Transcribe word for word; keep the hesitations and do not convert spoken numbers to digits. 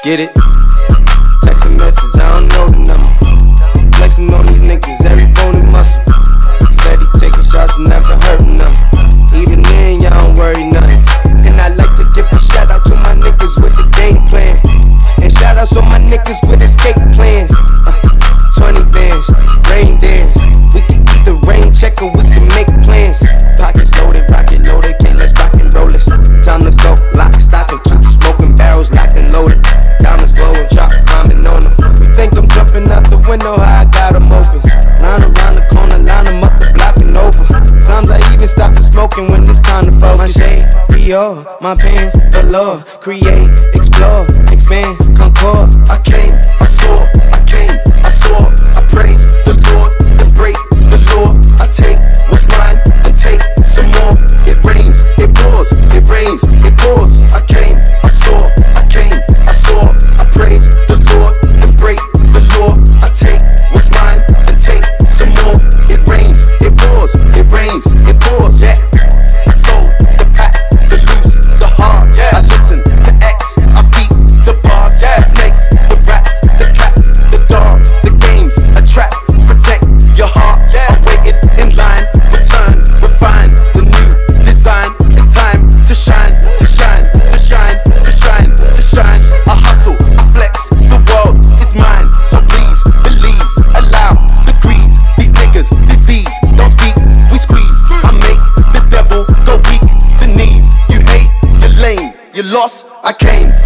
Get it? Text a message, I don't know the number. Flexing on these niggas, every bone and muscle. Steady taking shots, never hurting them. Even then, y'all don't worry nothing. And I like to give a shout out to my niggas with the game plan. And shout outs to my niggas with escape plans. uh, twenty bands, rain dance. We can keep the rain check or we can make plans. Pockets loaded, rocket loaded, can't let's rock and roll this. Time to go, lock, stock, and two smoking barrels locked and loaded. Diamonds glowing, chop, climbing on them. You think I'm jumping out the window, how I got them open. Line around the corner, line them up, the block and over. Sometimes I even stop the smoking when it's time to focus. My shade, Dior, my pants, velour. Create, explore, expand, concord. I came, I saw, I came, I saw. I praise the Lord, then break the law. I take what's mine, and take some more. It rains, it pours, it rains, it pours. I came, I saw, I came, I saw. I praise the Lord, then break the law. I take what's mine, and take some more. It rains, it pours, it rains, it pours. Yeah, I sold the pack, the loose, the hard. Yeah, I listen to X, I beat the bars. Yeah, the snakes, the rats, the cats, the dogs, the games, a trap, protect your heart. Yeah, I waited in line, return, refine the new design. It's time to shine, to shine, to shine, to shine, to shine. I hustle, I flex, the world is mine. So please believe, allow the grease. These niggas, disease, don't speak, we squeeze. I make the devil go weak, the knees. You hate, you're lame, you lost, I came.